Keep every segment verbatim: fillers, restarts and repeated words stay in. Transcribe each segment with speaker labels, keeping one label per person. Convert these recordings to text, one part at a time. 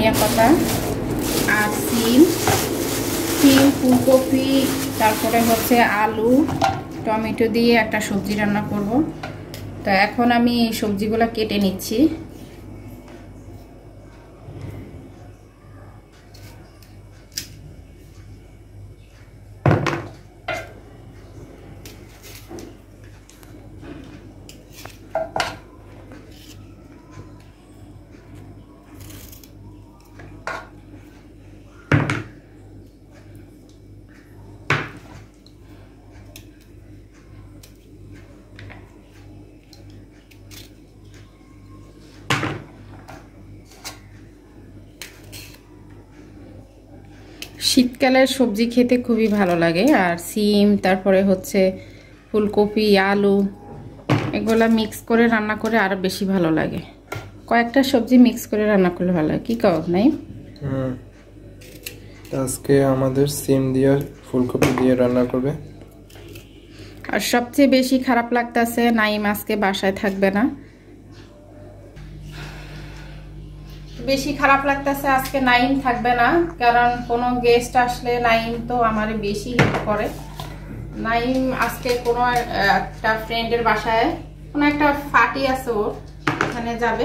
Speaker 1: ধনিয়া পাতা আর সিম সিম ফুলকপি তারপরে হচ্ছে আলু টমেটো দিয়ে একটা সবজি রান্না করব। তো এখন আমি সবজিগুলো কেটে নিচ্ছি। শীতকালের সবজি খেতে খুবই ভালো লাগে। আর সিম তারপরে হচ্ছে ফুলকপি আলু এগুলা মিক্স করে রান্না করে আরো বেশি ভালো লাগে। কয়েকটা সবজি মিক্স করে রান্না করলে ভালো লাগে, কি কও নাই?
Speaker 2: হুম, আজকে আমাদের সিম দিয়ে ফুলকপি দিয়ে রান্না করবে।
Speaker 1: আর সবচেয়ে বেশি খারাপ লাগতেছে নাইম আজকে বাসায় থাকবে না। বেশি খারাপ লাগতেছে আজকে নাইম থাকবে না, কারণ কোনো গেস্ট আসলে নাইম তো আমারে বেশি হেল্প করে। নাইম আজকে কোনো একটা ফ্রেন্ডের বাসায় কোনো একটা পার্টি আছে ওর, ওখানে যাবে।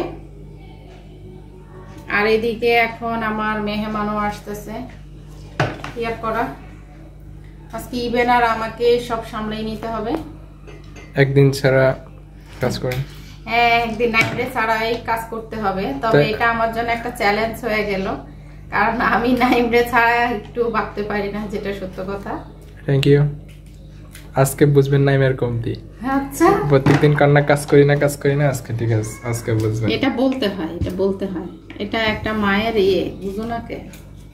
Speaker 1: আর এদিকে এখন আমার মেহমানও আসতেছে, ইয়ার করা আজকে ইভেন আর আমাকে সব সামলাই নিতে হবে।
Speaker 2: একদিন ছাড়া কাজ করেন?
Speaker 1: হ্যাঁ, একদিন নাইমরে ছাড়াই কাজ করতে হবে। তবে এটা আমার জন্য একটা চ্যালেঞ্জ হয়ে গেল, কারণ আমি নাইমরে ছাড়া একটু ভাবতে পারি না, যেটা সত্য কথা।
Speaker 2: Thank you. আজকে বুঝবেন নাইমের কমতি।
Speaker 1: আচ্ছা,
Speaker 2: প্রত্যেকদিন কান্না কাজ করি না কাজ করি না, আজকে ঠিক আছে, আজকে বুঝবেন।
Speaker 1: এটা বলতে হয়, এটা বলতে হয়, এটা একটা মায়ের ইয়ে, বুঝো না কে?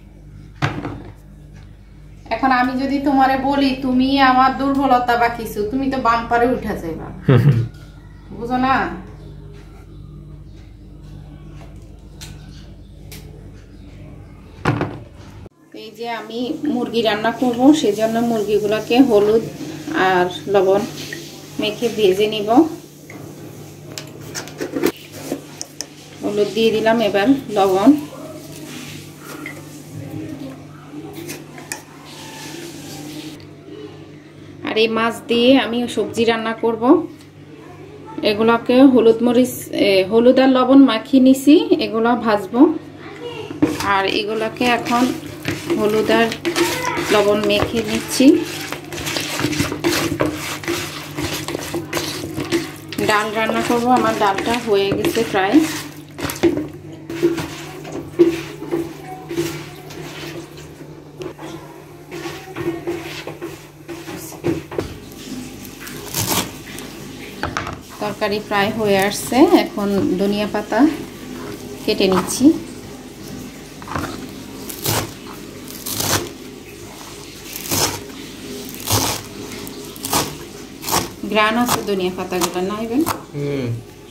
Speaker 1: এখন আমি যদি তোমারে বলি তুমি আমার দুর্বলতা বা কিছু, তুমি তো বাম্পারে উঠে যাইবা, বুঝো না? এই যে আমি মুরগি রান্না করব, সেজন্য মুরগিগুলোকে হলুদ আর লবণ মেখে ভেজে নিব। হলুদ দিয়ে দিলাম, এবার লবণ। আর এই মাছ দিয়ে আমি সবজি রান্না করব। এগুলোকে হলুদ মরিচ হলুদ আর লবণ মাখিয়ে নিছি, এগুলো ভাজবো। আর এগুলোকে এখন হলুদ আর লবণ মেখে নিচ্ছি। ডাল রান্না করব, আমার ডালটা হয়ে গেছে প্রায়। তরকারি প্রায় হয়ে আসছে, এখন ধনিয়া পাতা কেটে নিচ্ছি। গ্রান আছে ধনিয়া পাতাগুলো নাইবেন।
Speaker 2: হুম,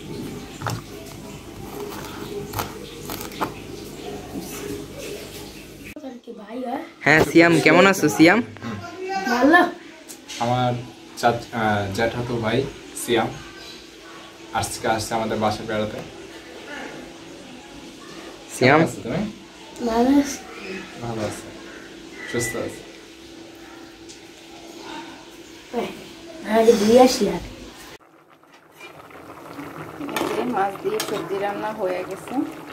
Speaker 3: হ্যাঁ সিয়াম, কেমন আছো সিয়াম?
Speaker 1: ভালো।
Speaker 2: আমার জ্যাঠাতো ভাই সিয়াম আজকে আসছে আমাদের বাসায় বেড়াতে।
Speaker 3: সিয়াম
Speaker 2: তুমি?
Speaker 1: ভালো
Speaker 2: ভালো আছে, সুস্থ আছে।
Speaker 1: মাছ দিয়ে সবজি রান্না হয়ে গেছে।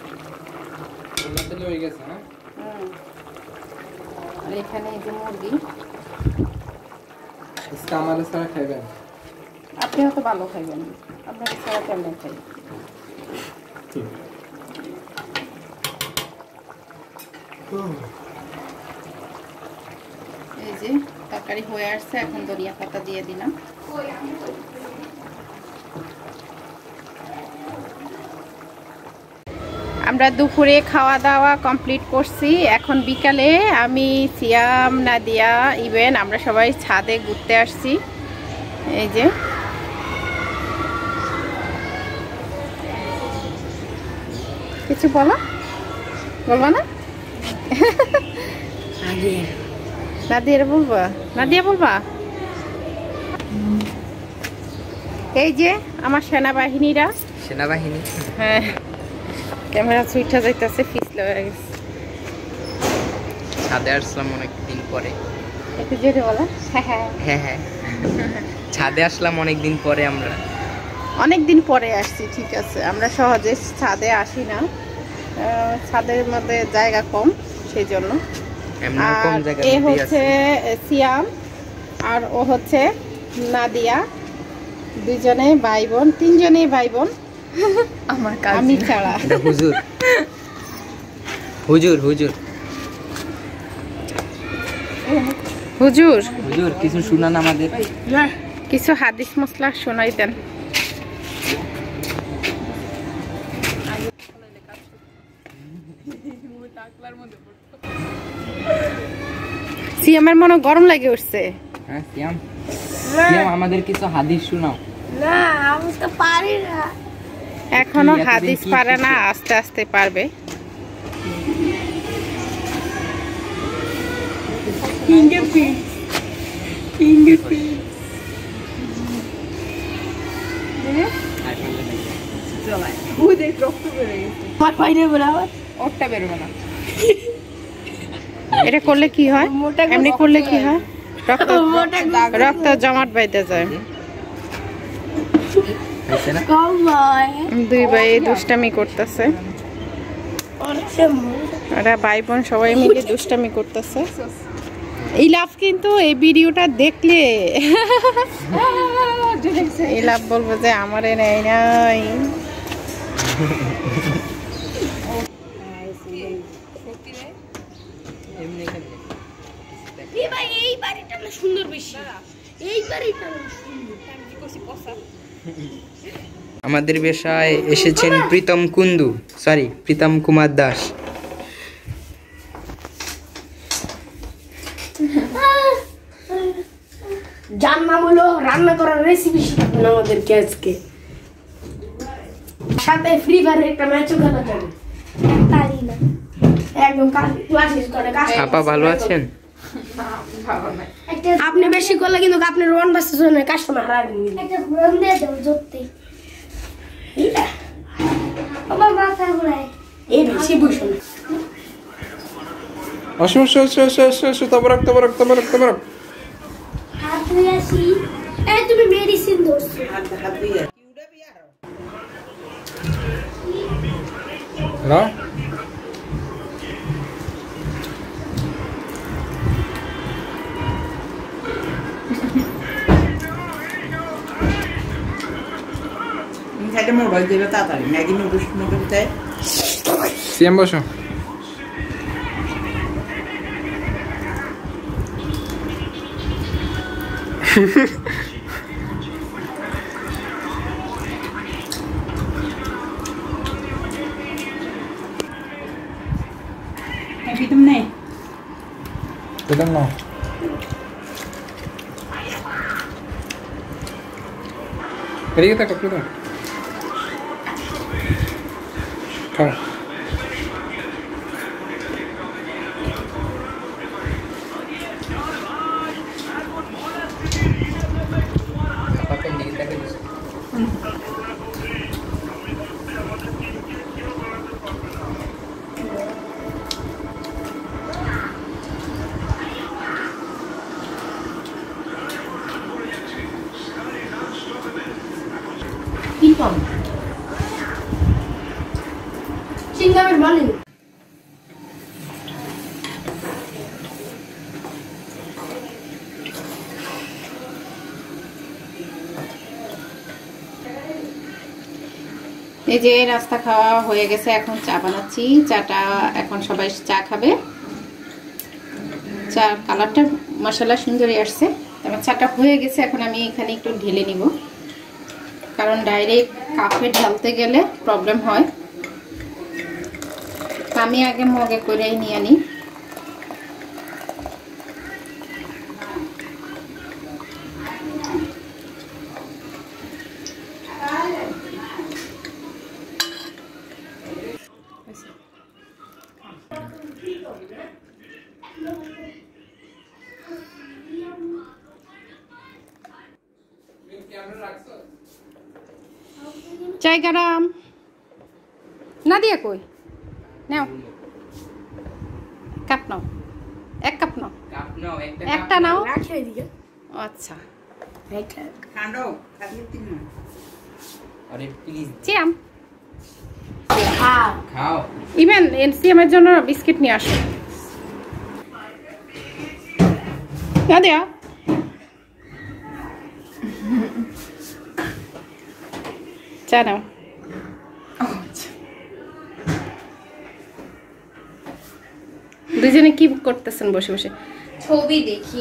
Speaker 2: হয়ে গেছে না?
Speaker 1: হুম, আর এখানে এই যে মুরগি।
Speaker 2: আজকে আমাদের ছাড়া খাইবেন?
Speaker 1: আপনি হয়তো ভালো খাইবেন, আপনাকে ছাড়া কেমন খাই। এই যে তরকারি হয়ে আসছে, এখন ধনিয়া পাতা দিয়ে দিলাম। আমরা দুপুরে খাওয়া দাওয়া কমপ্লিট করছি। এখন বিকালে আমি সিয়াম নাদিয়া ইভেন আমরা সবাই ছাদে ঘুরতে আসছি। এই যে কিছু বলো, বলবা না? নাদিয়া বলবা, নাদিয়া বলবা। এই যে আমার সেনাবাহিনীরা,
Speaker 3: সেনাবাহিনী।
Speaker 1: হ্যাঁ ক্যামেরা সুইটটা যাইতেছে, ফিসলে হয়ে গেছে।
Speaker 3: ছাদে আসলাম অনেক দিন পরে।
Speaker 1: একটু জোরে বলো।
Speaker 3: হ্যাঁ হ্যাঁ ছাদে আসলাম অনেক দিন পরে। আমরা
Speaker 1: অনেক দিন পরে আসছি, ঠিক আছে। আমরা সহজে ছাদে আসি না, ছাদের মধ্যে জায়গা কম, সেই জন্য। আর এ হচ্ছে সিয়াম আর ও হচ্ছে নাদিয়া, দুজনে ভাই বোন, তিনজনেই ভাই বোন আমার আমি ছাড়া।
Speaker 3: হুজুর হুজুর হুজুর
Speaker 1: হুজুর
Speaker 3: হুজুর কিছু শুনান আমাদের,
Speaker 1: কিছু হাদিস মশলা শোনাই দেন। সিয়ামের মনে গরম লাগে উঠছে।
Speaker 3: হ্যাঁ সিয়াম, সিয়াম আমাদের কিছু হাদিস শোনাও।
Speaker 4: না আমি তো পারি না
Speaker 1: এখনো হাদিস পারে না, আস্তে আস্তে পারবে। এটা করলে কি হয়? এমনি করলে কি হয়? রক্ত রক্ত জমাট বাইতে যায়। দুই ভাই দুষ্টামি করতেছে, ওরা ভাই বোন সবাই মিলে দুষ্টামি করতেছে। এই লাভ কিন্তু এই ভিডিওটা দেখলে এই লাভ বলবো যে আমারে নেই নাই।
Speaker 4: এই বাড়িটা না সুন্দর, বেশি এই বাড়িটা সুন্দর।
Speaker 3: আমাদের বাসায় এসেছেন প্রীতম কুন্দু, সরি প্রীতম কুমার দাস।
Speaker 4: যার নাম হলো রান্না করার রেসিপি শিখাবেন আমাদেরকে আজকে, সাথে ফ্রি ফায়ারের একটা ম্যাচও খেলা যাবে। একদম ক্লাসেস করে।
Speaker 3: আপা ভালো আছেন?
Speaker 4: আপনি বেশি করলে কিন্তু আপনি রোয়ান বাসের জন্য কাস্টমার হারাবেন। একটা ফোন দিয়ে দাও জোরতে। বাবা মাথা ঘুরায় এই বেশি বুঝুন।
Speaker 2: আসো আসো আসো আসো আসো আসো তবরক তবরক তবরক তবরক।
Speaker 4: হাত ধুয়ে আসি। এই তুমি মেডিসিন দোছো। হাত ধুয়ে
Speaker 2: না
Speaker 5: খাইতে মোবাইল দিলে তাড়াতাড়ি ম্যাগি নুডলস নুডলস দেয়।
Speaker 2: সিয়াম বসো।
Speaker 5: প্রীতম নেই,
Speaker 2: প্রীতম নাও। এদিকে তাকাও প্রীতম, খাও।
Speaker 4: সিঙ্গামের বলেন।
Speaker 1: এই যে নাস্তা খাওয়া হয়ে গেছে, এখন চা বানাচ্ছি। চাটা এখন সবাই চা খাবে। চা কালারটা মাশাআল্লাহ সুন্দরই আসছে। আমার চাটা হয়ে গেছে, এখন আমি এখানে একটু ঢেলে নিব, কারণ ডাইরেক্ট কাপে ঢালতে গেলে প্রবলেম হয়। আমি আগে মগে করেই নিয়ে নিই। চাই গরম না দিয়ে কই নাও, কাপ নাও। এক কাপ নাও।
Speaker 3: কাপ নাও, একটা
Speaker 1: একটা নাও।
Speaker 4: রাখে এদিকে।
Speaker 1: ও আচ্ছা।
Speaker 4: রাখে।
Speaker 5: ঠান্ডা খালি তিন না
Speaker 3: আরে প্লিজ
Speaker 1: চিয়াম।
Speaker 4: খাও।
Speaker 3: খাও।
Speaker 1: ইভেন এনসিএম এর জন্য বিস্কিট নিয়ে আসো। না দেয়া। চা নাও। দুজনে কি করতেছেন বসে বসে? ছবি দেখি।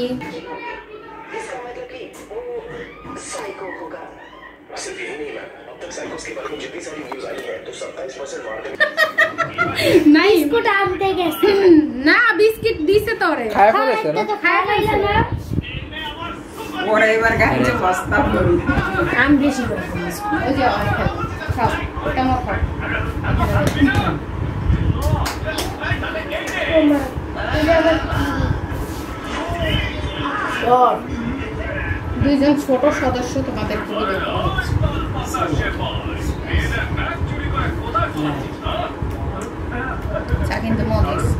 Speaker 1: নাই
Speaker 4: বিস্কুট আনতে গেছে।
Speaker 1: না বিস্কিট দিছে তোরে।
Speaker 2: খায় ফেলেছে না?
Speaker 4: তো খায় ফেলছে না।
Speaker 5: ওরা এবার গাড়িতে বস্তা ভরি
Speaker 4: আম বেশি করে খাইছি।
Speaker 1: ওই যে ওই খাও। খাও। কেমন খাও?
Speaker 4: ওর
Speaker 1: দুইজন ছোট সদস্য তোমাদের খুবই দেখো। চা কিন্তু মজা।